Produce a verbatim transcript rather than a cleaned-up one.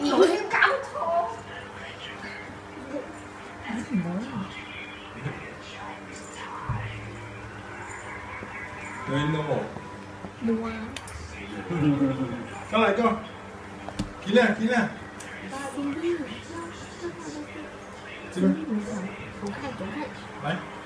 有点搞头。 什么？ 你弄。 mua 再来一个，กินเลยกินเลย。 Cindy，这边，我看，我看。 来。